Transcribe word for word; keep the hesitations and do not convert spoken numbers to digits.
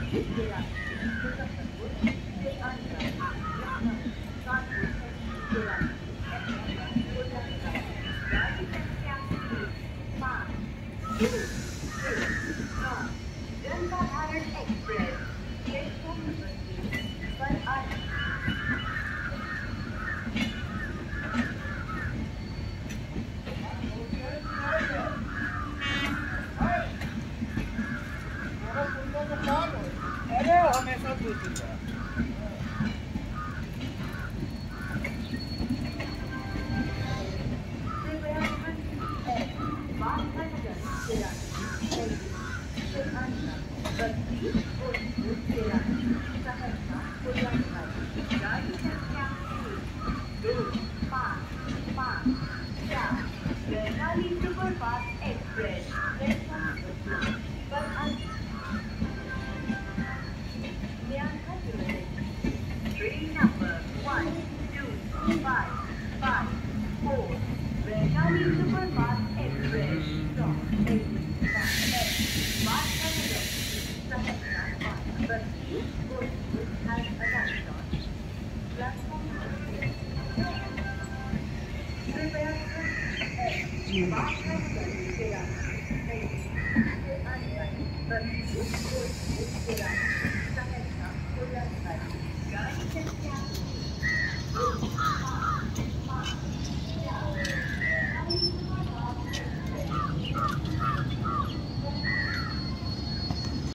जनसाधारण express platform number तीन पर आ अरे हमेशा दूसरी सुपरफास्ट एक्सप्रेस प्लेटफॉर्म पर train number one two five five four Vaishali Superfast Express from Vadhanagar Sahasra Basti Bhojpur has arrived on platform कृपया Vadhanagar से Basti Bhojpur से Sahasra गाड़ी संख्या